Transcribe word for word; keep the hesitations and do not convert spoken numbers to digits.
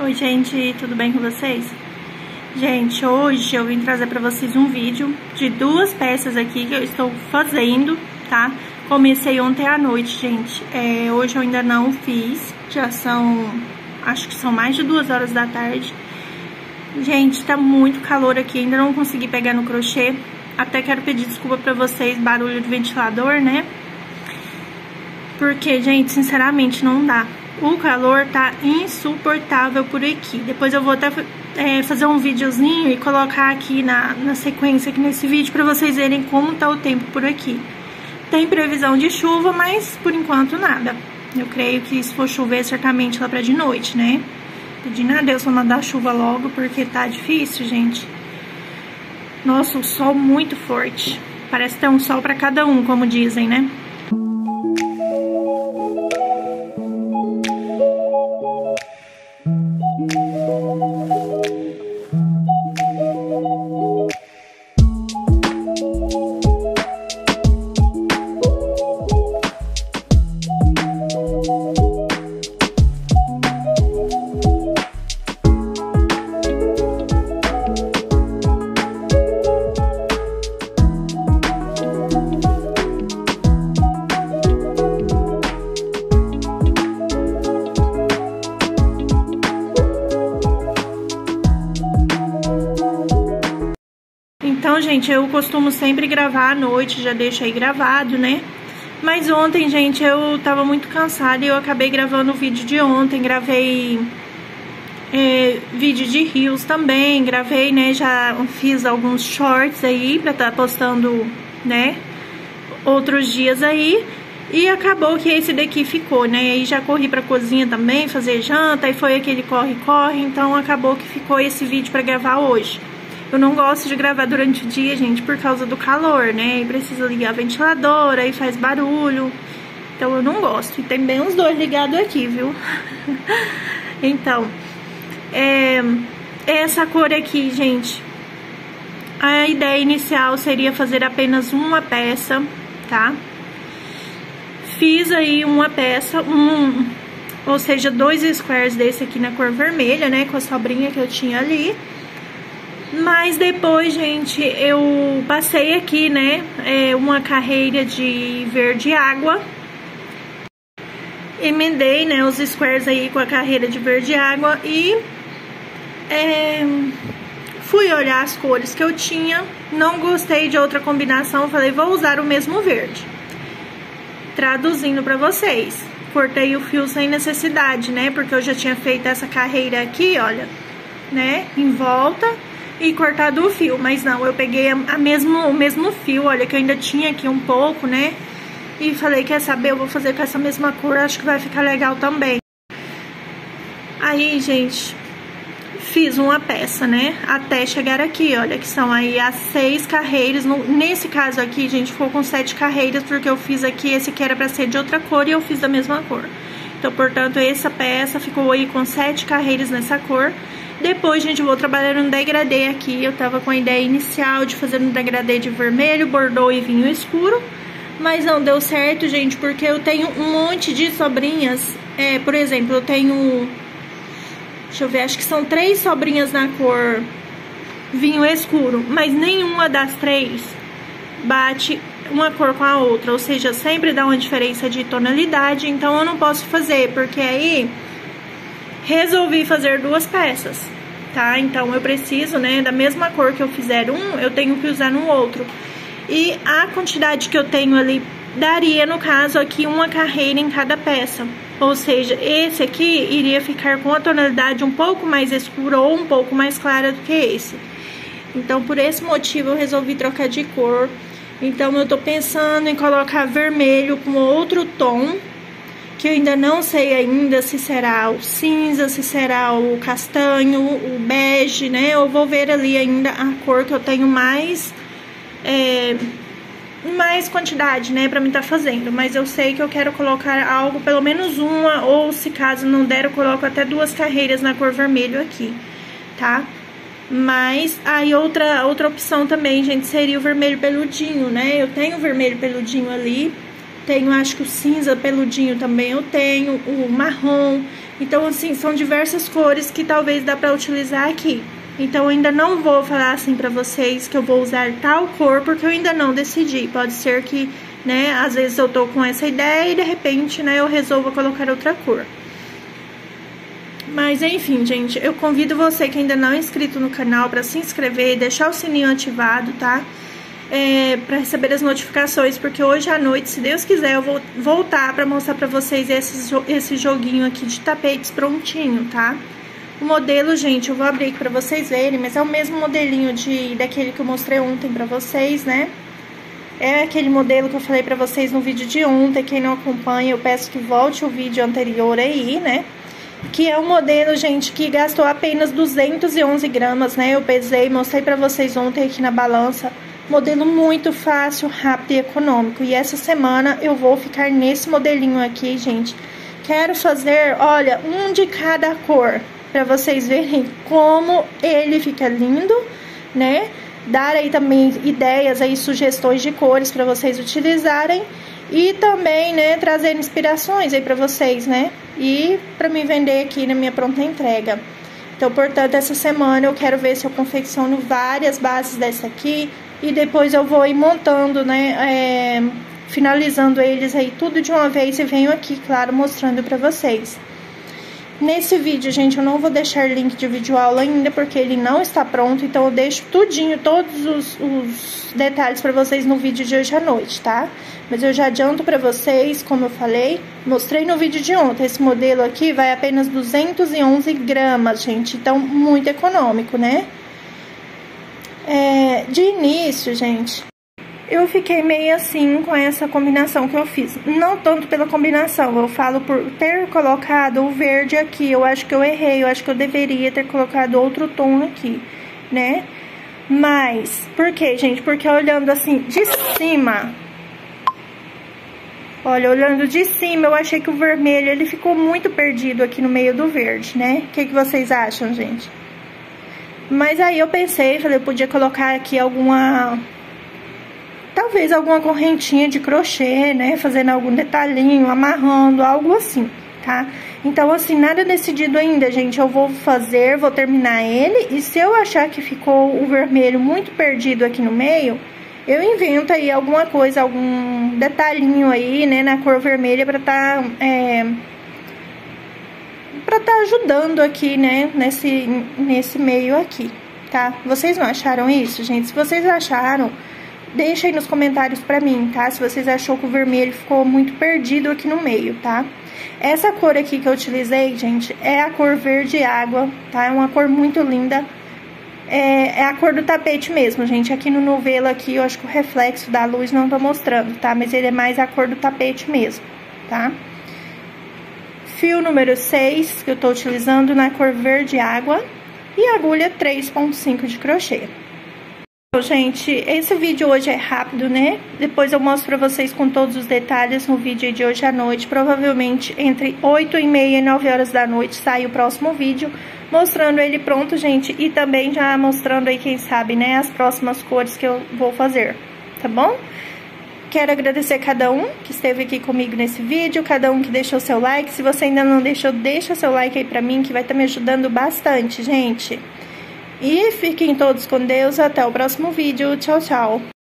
Oi gente, tudo bem com vocês? Gente, hoje eu vim trazer pra vocês um vídeo de duas peças aqui que eu estou fazendo, tá? Comecei ontem à noite, gente. É, hoje eu ainda não fiz, já são, acho que são mais de duas horas da tarde. Gente, tá muito calor aqui, ainda não consegui pegar no crochê. Até quero pedir desculpa pra vocês, barulho de ventilador, né? Porque, gente, sinceramente, não dá. O calor tá insuportável por aqui. Depois eu vou até é, fazer um videozinho e colocar aqui na, na sequência, aqui nesse vídeo, pra vocês verem como tá o tempo por aqui. Tem previsão de chuva, mas por enquanto nada. Eu creio que se for chover, certamente lá pra de noite, né? Pedindo a Deus pra mandar chuva logo, porque tá difícil, gente. Nossa, o sol muito forte. Parece ter um sol pra cada um, como dizem, né? Então, gente, eu costumo sempre gravar à noite, já deixo aí gravado, né? Mas ontem, gente, eu tava muito cansada e eu acabei gravando o vídeo de ontem. Gravei é, vídeo de reels também, gravei, né? Já fiz alguns shorts aí pra estar postando, né? Outros dias aí. E acabou que esse daqui ficou, né? Aí já corri pra cozinha também, fazer janta, aí foi aquele corre-corre. Então acabou que ficou esse vídeo pra gravar hoje. Eu não gosto de gravar durante o dia, gente, por causa do calor, né? E precisa ligar a ventiladora, aí faz barulho. Então eu não gosto. E tem bem uns dois ligados aqui, viu? Então, é, essa cor aqui, gente, a ideia inicial seria fazer apenas uma peça, tá? Fiz aí uma peça, um, ou seja, dois squares desse aqui na cor vermelha, né? Com a sobrinha que eu tinha ali. Mas depois, gente, eu passei aqui, né, é, uma carreira de verde água. Emendei, né, os squares aí com a carreira de verde água e é, fui olhar as cores que eu tinha. Não gostei de outra combinação, falei, vou usar o mesmo verde. Traduzindo pra vocês, cortei o fio sem necessidade, né, porque eu já tinha feito essa carreira aqui, olha, né, em volta. E cortado o fio, mas não, eu peguei a, a mesmo, o mesmo fio, olha, que eu ainda tinha aqui um pouco, né? E falei, quer saber, eu vou fazer com essa mesma cor, acho que vai ficar legal também. Aí, gente, fiz uma peça, né? Até chegar aqui, olha, que são aí as seis carreiras. No, nesse caso aqui, gente, ficou com sete carreiras, porque eu fiz aqui, esse aqui era pra ser de outra cor e eu fiz da mesma cor. Então, portanto, essa peça ficou aí com sete carreiras nessa cor. Depois, gente, eu vou trabalhar no degradê aqui. Eu tava com a ideia inicial de fazer um degradê de vermelho, bordô e vinho escuro. Mas não deu certo, gente, porque eu tenho um monte de sobrinhas. É, por exemplo, eu tenho... Deixa eu ver, acho que são três sobrinhas na cor vinho escuro. Mas nenhuma das três bate uma cor com a outra. Ou seja, sempre dá uma diferença de tonalidade. Então eu não posso fazer, porque aí... resolvi fazer duas peças, tá? Então eu preciso, né, da mesma cor que eu fizer um, eu tenho que usar no outro. E a quantidade que eu tenho ali daria, no caso aqui, uma carreira em cada peça. Ou seja, esse aqui iria ficar com a tonalidade um pouco mais escura ou um pouco mais clara do que esse. Então por esse motivo eu resolvi trocar de cor. Então eu tô pensando em colocar vermelho com outro tom, que eu ainda não sei ainda se será o cinza, se será o castanho, o bege, né? Eu vou ver ali ainda a cor que eu tenho mais, é, mais quantidade, né, pra mim tá fazendo. Mas eu sei que eu quero colocar algo, pelo menos uma, ou se caso não der, eu coloco até duas carreiras na cor vermelho aqui, tá? Mas aí outra, outra opção também, gente, seria o vermelho peludinho, né? Eu tenho o vermelho peludinho ali. Tenho, acho que o cinza peludinho também eu tenho, o marrom. Então, assim, são diversas cores que talvez dá pra utilizar aqui. Então, eu ainda não vou falar assim pra vocês que eu vou usar tal cor, porque eu ainda não decidi. Pode ser que, né, às vezes eu tô com essa ideia e de repente, né, eu resolvo colocar outra cor. Mas, enfim, gente, eu convido você que ainda não é inscrito no canal pra se inscrever, deixar o sininho ativado, tá? É, pra receber as notificações, porque hoje à noite, se Deus quiser, eu vou voltar pra mostrar pra vocês esse, esse joguinho aqui de tapetes prontinho, tá? O modelo, gente, eu vou abrir aqui pra vocês verem, mas é o mesmo modelinho de, daquele que eu mostrei ontem pra vocês, né? É aquele modelo que eu falei pra vocês no vídeo de ontem. Quem não acompanha, eu peço que volte o vídeo anterior aí, né? Que é um modelo, gente, que gastou apenas duzentos e onze gramas, né? Eu pesei, mostrei pra vocês ontem aqui na balança. Modelo muito fácil, rápido e econômico. E essa semana eu vou ficar nesse modelinho aqui, gente. Quero fazer, olha, um de cada cor, pra vocês verem como ele fica lindo, né? Dar aí também ideias aí, sugestões de cores pra vocês utilizarem. E também, né, trazer inspirações aí pra vocês, né? E pra me vender aqui na minha pronta entrega. Então, portanto, essa semana eu quero ver se eu confecciono várias bases dessa aqui. E depois eu vou ir montando, né, é, finalizando eles aí tudo de uma vez e venho aqui, claro, mostrando pra vocês. Nesse vídeo, gente, eu não vou deixar link de videoaula ainda, porque ele não está pronto. Então, eu deixo tudinho, todos os, os detalhes pra vocês no vídeo de hoje à noite, tá? Mas eu já adianto pra vocês, como eu falei, mostrei no vídeo de ontem. Esse modelo aqui vai apenas duzentos e onze gramas, gente. Então, muito econômico, né? É, de início, gente, eu fiquei meio assim com essa combinação que eu fiz. Não tanto pela combinação, eu falo por ter colocado o verde aqui. Eu acho que eu errei, eu acho que eu deveria ter colocado outro tom aqui, né? Mas, por quê, gente? Porque olhando assim de cima, olha, olhando de cima, eu achei que o vermelho, ele ficou muito perdido aqui no meio do verde, né? O que que vocês acham, gente? Mas aí eu pensei, falei, eu podia colocar aqui alguma... talvez alguma correntinha de crochê, né? Fazendo algum detalhinho, amarrando, algo assim, tá? Então, assim, nada decidido ainda, gente. Eu vou fazer, vou terminar ele. E se eu achar que ficou o vermelho muito perdido aqui no meio, eu invento aí alguma coisa, algum detalhinho aí, né? Na cor vermelha pra tá... É... pra tá ajudando aqui, né, nesse, nesse meio aqui, tá? Vocês não acharam isso, gente? Se vocês acharam, deixa aí nos comentários pra mim, tá? Se vocês achou que o vermelho ficou muito perdido aqui no meio, tá? Essa cor aqui que eu utilizei, gente, é a cor verde água, tá? É uma cor muito linda. É, é a cor do tapete mesmo, gente. Aqui no novelo aqui, eu acho que o reflexo da luz não tô mostrando, tá? Mas ele é mais a cor do tapete mesmo, tá? Fio número seis, que eu tô utilizando na cor verde água. E agulha três ponto cinco de crochê. Então, gente, esse vídeo hoje é rápido, né? Depois eu mostro pra vocês com todos os detalhes no vídeo de hoje à noite. Provavelmente entre oito e meia e nove horas da noite sai o próximo vídeo. Mostrando ele pronto, gente. E também já mostrando aí, quem sabe, né? As próximas cores que eu vou fazer, tá bom? Quero agradecer a cada um que esteve aqui comigo nesse vídeo, cada um que deixou seu like. Se você ainda não deixou, deixa seu like aí pra mim, que vai estar me ajudando bastante, gente. E fiquem todos com Deus, até o próximo vídeo. Tchau, tchau.